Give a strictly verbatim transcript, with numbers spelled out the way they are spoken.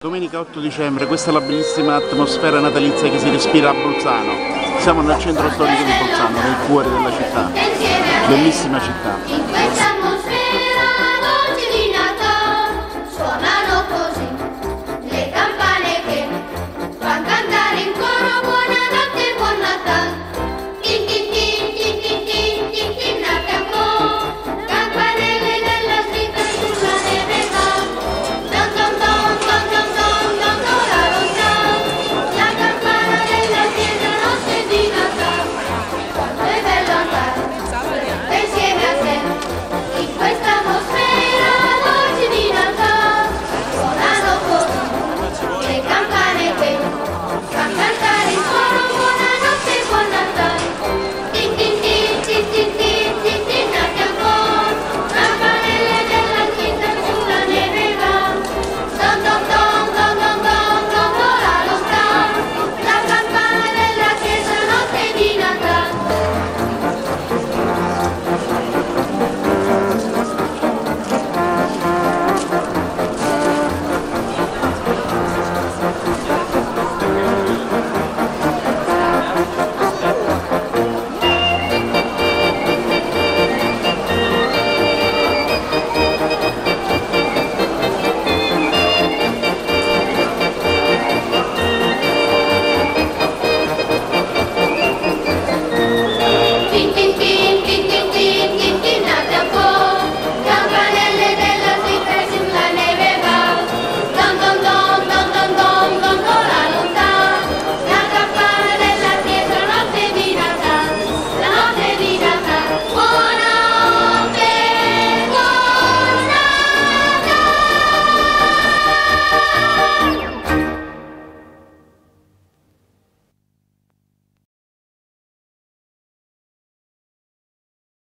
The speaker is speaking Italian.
Domenica otto dicembre, questa è la bellissima atmosfera natalizia che si respira a Bolzano. Siamo nel centro storico di Bolzano, nel cuore della città. Bellissima città.